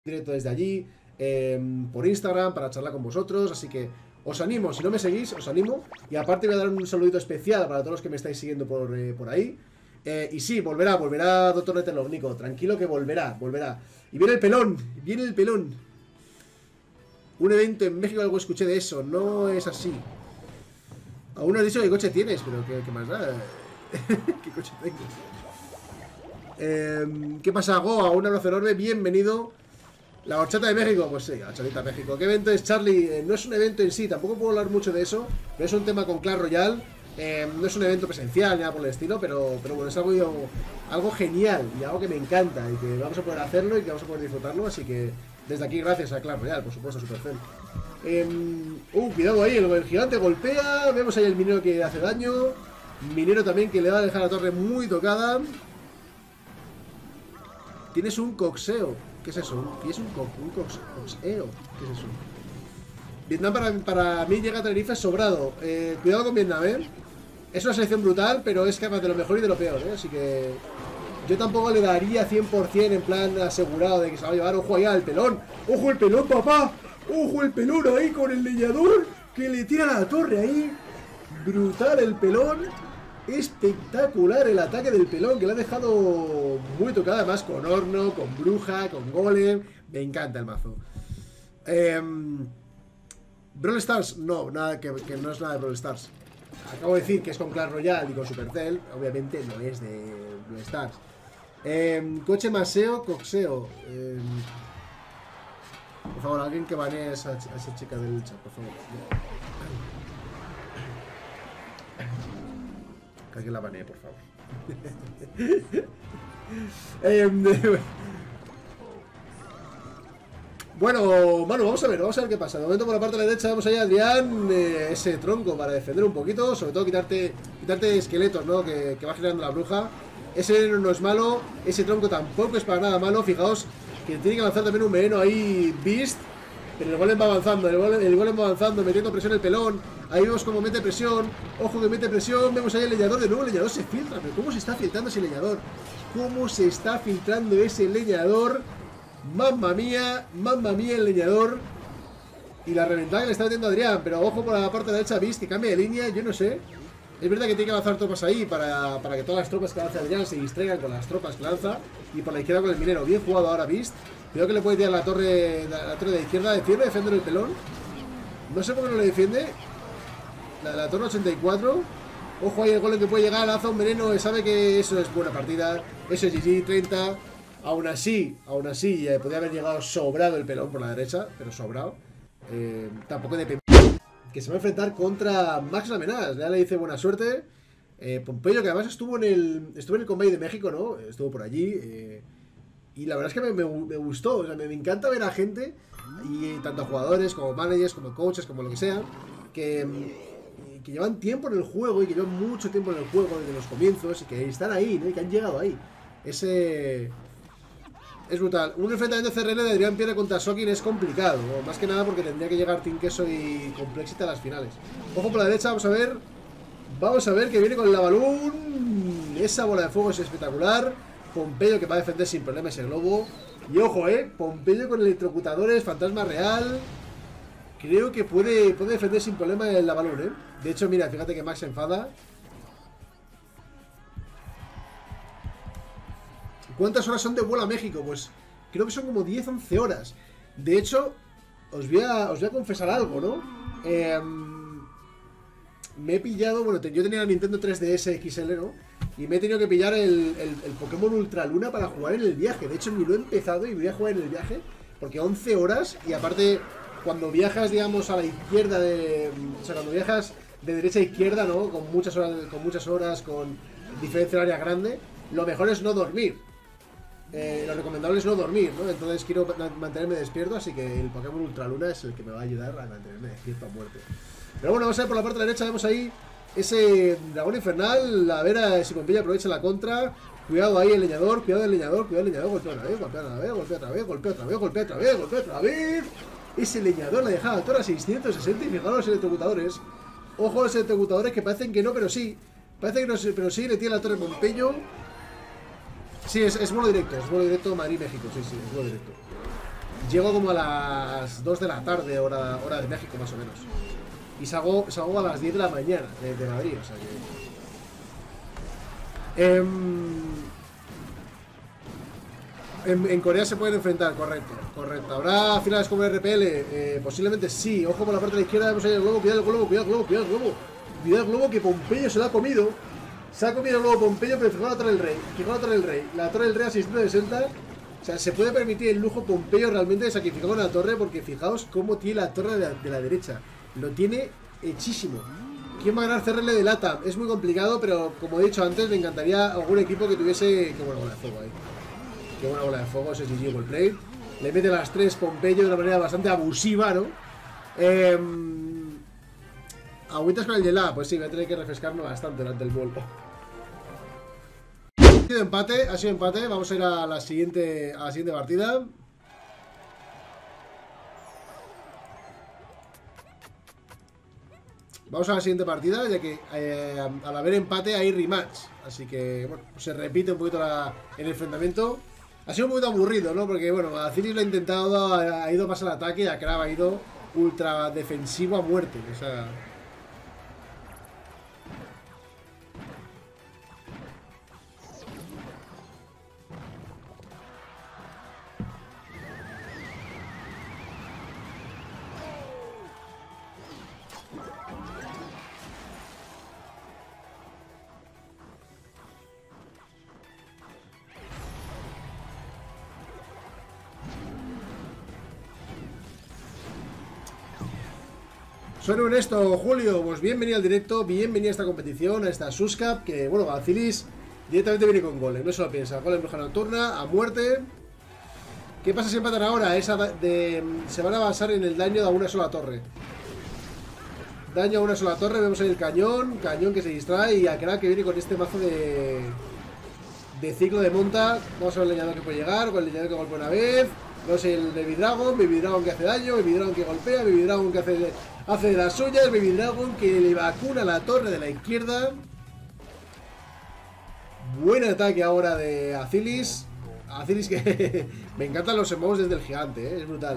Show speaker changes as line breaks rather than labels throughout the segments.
directo desde allí, por Instagram, para charlar con vosotros. Así que os animo, si no me seguís, os animo. Y aparte voy a dar un saludito especial para todos los que me estáis siguiendo por ahí. Y sí, volverá Doctor Netelovnico. Tranquilo que volverá. Y viene el pelón. Un evento en México, algo escuché de eso. No es así. Aún no has dicho qué coche tienes, pero qué más da. ¿Qué coche tengo? ¿Qué pasa, Goa? Un abrazo enorme, bienvenido. La horchata de México, pues sí, la horchata de México. ¿Qué evento es, Charlie? No es un evento en sí, tampoco puedo hablar mucho de eso, pero es un tema con Clash Royale. No es un evento presencial, ni nada por el estilo, pero bueno, es algo genial y algo que me encanta y que vamos a poder hacerlo y que vamos a poder disfrutarlo. Así que desde aquí, gracias a Clash Royale, por supuesto, Supercell. Cuidado ahí, el gigante golpea. Vemos ahí el minero que hace daño. Minero también que le va a dejar la torre muy tocada. Tienes un coxeo. ¿Qué es eso? ¿Qué es un coxeo? ¿Qué es eso? Vietnam para mí llega a Tenerife sobrado. Cuidado con Vietnam, ¿eh? Es una selección brutal, pero es capaz de lo mejor y de lo peor, ¿eh? Así que yo tampoco le daría 100% en plan asegurado de que se va a llevar. Ojo allá al pelón. ¡Ojo el pelón, papá! ¡Ojo el pelón ahí con el leñador! Que le tira a la torre ahí. Brutal el pelón. Espectacular el ataque del pelón, que le ha dejado muy tocada, además con horno, con bruja, con golem. Me encanta el mazo. Brawl Stars, no, nada que no es nada de Brawl Stars. Acabo de decir que es con Clash Royale y con Supercell. Obviamente no es de Brawl Stars. Coche maseo, coxeo. Por favor, alguien que banee a esa chica del chat, por favor. Que alguien la banee, por favor. Bueno, mano, vamos a ver qué pasa. De momento por la parte de la derecha vemos ahí a Adrián, ese tronco para defender un poquito. Sobre todo quitarte esqueletos, ¿no? Que va generando la bruja. Ese veneno no es malo. Ese tronco tampoco es para nada malo. Fijaos que tiene que lanzar también un veneno ahí, Beast. Pero el golem va avanzando, el golem va avanzando, metiendo presión el pelón. Ahí vemos cómo mete presión. Ojo que mete presión. Vemos ahí el leñador. De nuevo el leñador se filtra. Pero ¿cómo se está filtrando ese leñador? ¿Cómo se está filtrando ese leñador? Mamma mía el leñador. Y la reventada que le está metiendo Adrián. Pero ojo por la parte de la derecha, Beast, que cambia de línea. Yo no sé. Es verdad que tiene que lanzar tropas ahí para que todas las tropas que lanza Adrián se distraigan con las tropas que lanza. Y por la izquierda con el minero. Bien jugado ahora, Beast. Creo que le puede tirar la torre de la izquierda. Defiende defender el pelón. No sé por qué no le defiende. La torre 84. Ojo ahí el golem que puede llegar. Lanza un veneno. Sabe que eso es buena partida. Eso es GG 30. Aún así, podría haber llegado sobrado el pelón por la derecha. Pero sobrado. Tampoco depende. Que se va a enfrentar contra Max Lamenaz. Ya le dice buena suerte. Pompeyo, que además estuvo en el Convey de México, ¿no? Estuvo por allí. Y la verdad es que me gustó. O sea, me encanta ver a gente, y tanto jugadores como managers, como coaches, como lo que sea, que llevan tiempo en el juego y que llevan mucho tiempo en el juego desde los comienzos y que están ahí, ¿no? Y que han llegado ahí. Es brutal. Un enfrentamiento CRL de Adrián Pierre contra Sokin es complicado, más que nada porque tendría que llegar Team Queso y Complexity a las finales. Ojo por la derecha, vamos a ver que viene con el Lavalún. Esa bola de fuego es espectacular. Pompeyo que va a defender sin problema ese globo. Y ojo, Pompeyo con electrocutadores, fantasma real. Creo que puede defender sin problema el Lavalún, De hecho, mira, fíjate que Max se enfada. ¿Cuántas horas son de vuelo a México? Pues creo que son como 10-11 horas. De hecho, os voy a confesar algo, ¿no? Me he pillado, bueno, yo tenía la Nintendo 3DS XL, ¿no? Y me he tenido que pillar el Pokémon Ultra Luna para jugar en el viaje. De hecho, ni lo he empezado y voy a jugar en el viaje. Porque 11 horas, y aparte, cuando viajas, digamos, a la izquierda o sea, cuando viajas de derecha a izquierda, ¿no? Con muchas horas, con diferencia horaria grande, lo mejor es no dormir. Lo recomendable es no dormir, ¿no? Entonces quiero mantenerme despierto, así que el Pokémon Ultra Luna es el que me va a ayudar a mantenerme despierto a muerte. Pero bueno, vamos a ver por la parte de la derecha, vemos ahí ese dragón infernal. A ver si Pompeyo aprovecha la contra. Cuidado ahí el leñador, cuidado el leñador. Golpea otra vez, golpea otra vez. Ese leñador le dejaba a todas 660 y fijaros los electrocutadores. Ojo a los electrocutadores que parecen que no, pero sí. Parece que no, pero sí, le tiene la torre Pompeyo. Sí, es vuelo directo Madrid-México, sí, es vuelo directo. llego como a las 2 de la tarde, hora de México más o menos. Y salgo a las 10 de la mañana de Madrid, o sea que... En Corea se pueden enfrentar, correcto. ¿Habrá finales como RPL? Posiblemente sí. Ojo por la parte de la izquierda, vemos ahí el globo, cuidado el globo. Cuidado el globo que Pompeyo se lo ha comido. Se ha comido el globo Pompeyo, pero fijaos la Torre del Rey. La Torre del Rey a 660. O sea, se puede permitir el lujo Pompeyo realmente de sacrificar una torre, porque fijaos cómo tiene la torre de la derecha. Lo tiene hechísimo. ¿Quién va a ganar CRL de LATAM? Es muy complicado, pero como he dicho antes, me encantaría algún equipo que tuviese... Qué buena bola de fuego ahí. Qué buena bola de fuego, ese GG Wallplay. Le mete las 3 Pompeyo de una manera bastante abusiva, ¿no? Agüitas con el Yelá, pues sí, voy a tener que refrescarme bastante durante el vuelo. Ha sido empate, vamos a ir a la siguiente partida. Vamos a la siguiente partida, ya que al haber empate hay rematch. Así que, bueno, se repite un poquito el enfrentamiento. Ha sido un poquito aburrido, ¿no? Porque, bueno, Azilis lo ha intentado, ha ido más al ataque y Akrab ha ido ultra defensivo a muerte. O sea... Soy honesto, Julio, pues bienvenido al directo, bienvenido a esta competición, a esta Suscap, que bueno, Azilis directamente viene con goles, no se lo piensa, gol en bruja nocturna, a muerte. ¿Qué pasa si empatan ahora? Se van a basar en el daño a una sola torre. Daño a una sola torre, vemos ahí el cañón que se distrae y Akrab que viene con este mazo de ciclo de monta. Vamos a ver el leñador que puede llegar, con el leñador que golpea una vez. Vemos el Baby Dragon que hace daño, Baby Dragon que golpea, Baby Dragon que hace de las suyas, Baby Dragon que le vacuna la torre de la izquierda. Buen ataque ahora de Azilis. Azilis que me encantan los emotes desde el gigante, es brutal.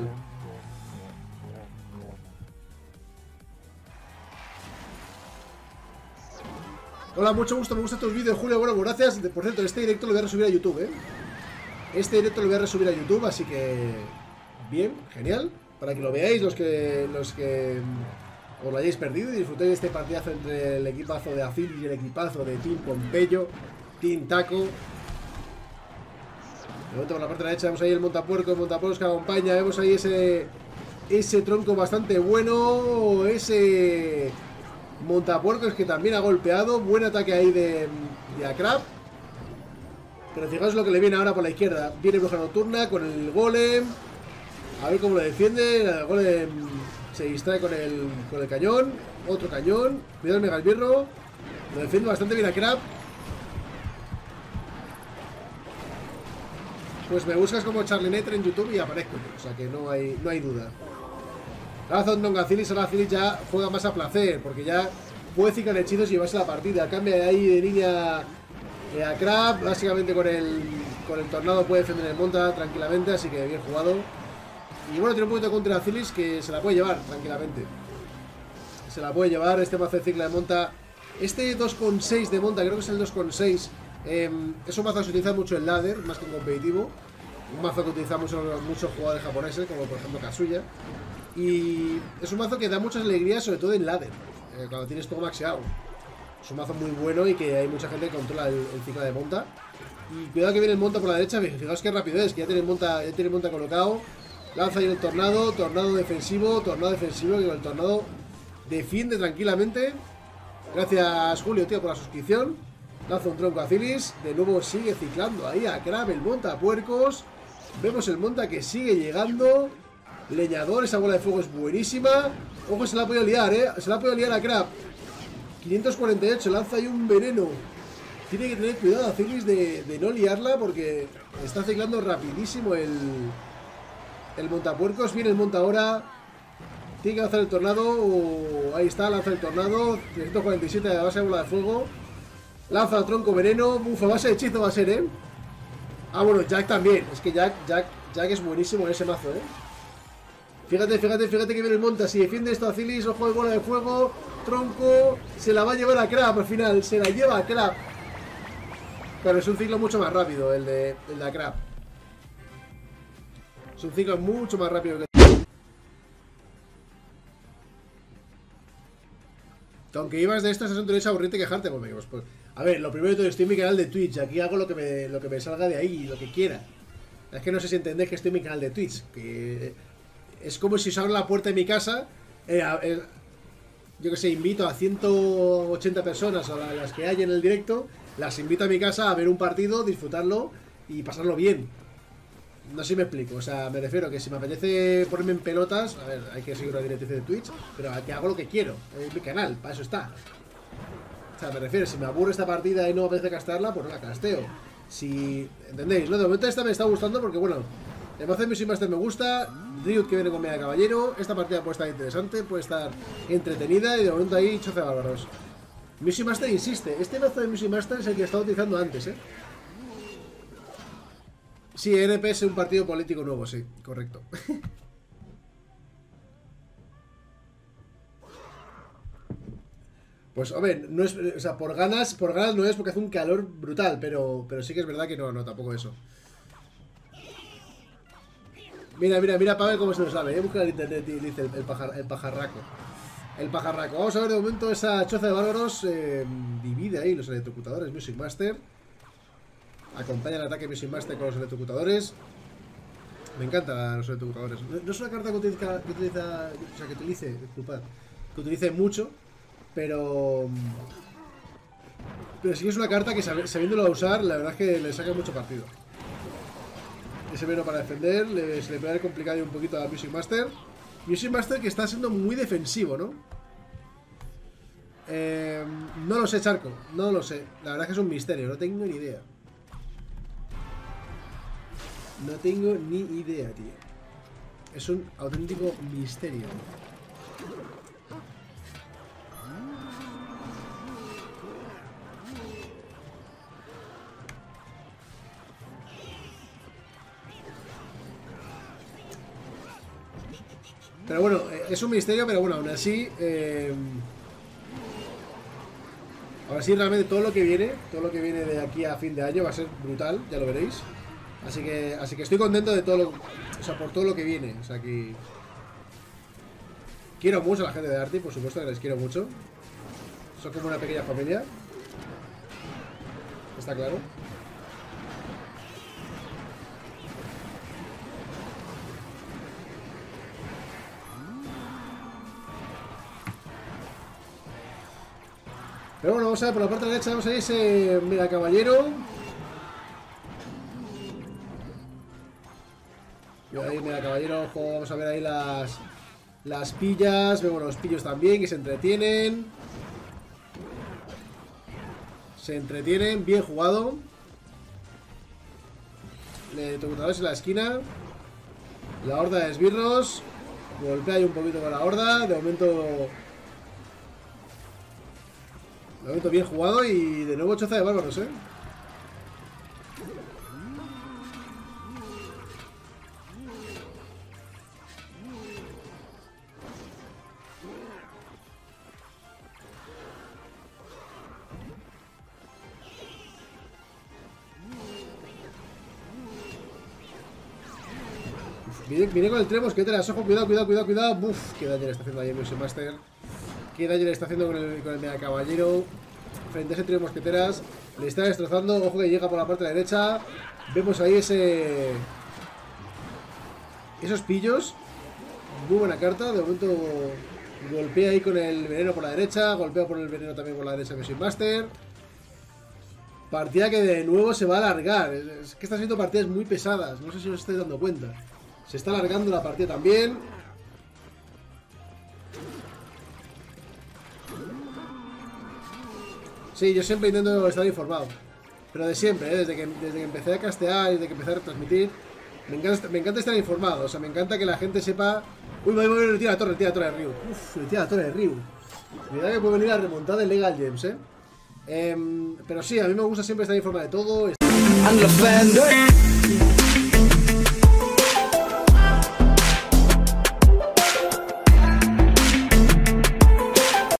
Hola, mucho gusto, me gustan tus vídeos, Julio. Bueno, pues gracias. Por cierto, este directo lo voy a resubir a YouTube, Este directo lo voy a resubir a YouTube, así que... Bien, genial. Para que lo veáis, los que os lo hayáis perdido y disfrutéis de este partidazo entre el equipazo de Azilis y el equipazo de Team Pompeyo, Team Taco. De momento por la parte derecha vemos ahí el montapuercos que acompaña. Vemos ahí ese tronco bastante bueno. Ese montapuercos que también ha golpeado. Buen ataque ahí de Akrab. Pero fijaos lo que le viene ahora por la izquierda. Viene bruja nocturna con el golem. A ver cómo lo defiende. El golem se distrae con el cañón. Otro cañón. Cuidado el mega esbirro. Lo defiende bastante bien Akrab. Pues me buscas como Charlie Netter en YouTube y aparezco. O sea que no hay duda. Razón Don Azilis. Ahora Azilis ya juega más a placer. Porque ya puede ciclar hechizos y llevarse la partida. Cambia de ahí de línea Akrab. Básicamente con el tornado puede defender el monta tranquilamente. Así que bien jugado. Y bueno, tiene un poquito de contra Azilis que se la puede llevar tranquilamente. Se la puede llevar este mazo de cicla de monta. Este 2,6 de monta, creo que es el 2,6. Es un mazo que se utiliza mucho en ladder, más que en competitivo. Un mazo que utilizamos muchos jugadores japoneses, como por ejemplo Kazuya. Y es un mazo que da muchas alegrías, sobre todo en ladder, cuando tienes todo maxeado. Es un mazo muy bueno y que hay mucha gente que controla el ciclo de monta. Y cuidado que viene el monta por la derecha, fijaos qué rápido es, que ya tiene el monta colocado. Lanza ahí el tornado defensivo, que con el tornado defiende tranquilamente. Gracias Julio, tío, por la suscripción. Lanza un tronco a Azilis. De nuevo sigue ciclando ahí a Akrab, el monta puercos. Vemos el monta que sigue llegando. Leñador, esa bola de fuego es buenísima. Ojo, se la ha podido liar, se la ha podido liar a Akrab. 548, lanza ahí un veneno. Tiene que tener cuidado Azilis de no liarla, porque está ciclando rapidísimo el montapuercos. Viene el monta ahora. Tiene que lanzar el tornado. Ahí está, lanza el tornado. 347 de base de bola de fuego. Lanza el tronco veneno. Bufa, base de hechizo va a ser, Ah, bueno, Jack también. Es que Jack es buenísimo en ese mazo, Fíjate que viene el monta. Si defiende esto a Zilis, ojo de bola de fuego. Tronco. Se la va a llevar a Crab al final. Se la lleva a Crab. Pero es un ciclo mucho más rápido el de Crab. Es un ciclo mucho más rápido que... Aunque ibas de esto, es un derecho aburrido quejarte, pues, a ver, lo primero de todo, estoy en mi canal de Twitch. Aquí hago lo que me salga de ahí, lo que quiera. Es que no sé si entendéis que estoy en mi canal de Twitch. Que es como si os abro la puerta de mi casa. Yo que sé, invito a 180 personas a las que hay en el directo. Las invito a mi casa a ver un partido, disfrutarlo y pasarlo bien. No sé si me explico, o sea, me refiero a que si me apetece ponerme en pelotas, a ver, hay que seguir la directriz de Twitch, pero que hago lo que quiero, es mi canal, para eso está. O sea, me refiero, si me aburre esta partida y no me apetece castearla, pues no la casteo. Si, ¿entendéis? No, de momento esta me está gustando porque, bueno, el mazo de Music Master me gusta, Riot que viene con Mega Caballero, esta partida puede estar interesante, puede estar entretenida y de momento ahí choce bárbaros. Music Master insiste, este mazo de Music Master es el que estaba utilizando antes, Sí, NP es un partido político nuevo, sí, correcto. Pues, hombre, no es, o sea, por ganas no es porque hace un calor brutal, pero sí que es verdad que no, tampoco eso. Mira, Pavel cómo se lo sabe, busca en internet y dice el pajarraco. El pajarraco. Vamos a ver de momento esa choza de bárbaros. Divide ahí los electrocutadores Music Master. Acompaña el ataque Music Master con los electrocutadores. Me encantan los electrocutadores. No es una carta que utilice mucho, pero sí que es una carta que sabiéndola usar, la verdad es que le saca mucho partido. Ese veneno para defender, se le puede dar complicado un poquito a Music Master. Music Master que está siendo muy defensivo, ¿no? No lo sé, Charco, no lo sé. La verdad es que es un misterio, no tengo ni idea. No tengo ni idea, tío. Es un auténtico misterio. Pero bueno, es un misterio, pero bueno, aún así ahora sí, realmente todo lo que viene de aquí a fin de año va a ser brutal, ya lo veréis. Así que estoy contento de todo lo, o sea, por todo lo que viene. O sea, que quiero mucho a la gente de Arty, por supuesto que les quiero mucho. Son como una pequeña familia. Está claro. Pero bueno, vamos a ver por la parte derecha, vamos a ver ese Mega Caballero. Y ahí Mega Caballero, ojo, vamos a ver ahí las pillas. Vemos los pillos también que se entretienen. Se entretienen, bien jugado. Electrocutadores en la esquina. La horda de esbirros. Golpea ahí un poquito con la horda. De momento bien jugado y de nuevo choza de bárbaros, Viene con el Tremos, que te las ojo, cuidado. Uf, qué daño le está haciendo ahí el Music Master. Qué daño le está haciendo con el Mega Caballero. Frente a ese trío de mosqueteras. Le está destrozando. Ojo que llega por la parte de la derecha. Vemos ahí esos pillos. Muy buena carta. De momento golpea ahí con el veneno por la derecha. Golpea por el veneno también por la derecha Music Master. Partida que de nuevo se va a alargar. Es que están siendo partidas muy pesadas. No sé si os estáis dando cuenta. Se está alargando la partida también. Sí, yo siempre intento estar informado. Pero de siempre, desde que empecé a castear y desde que empecé a retransmitir. Me encanta estar informado. O sea, me encanta que la gente sepa. Uy, le tira la torre de Ryu. Uf, le tira la torre de Ryu. Cuidado que puede venir a remontada de Legal Gems, pero sí, a mí me gusta siempre estar informado de todo.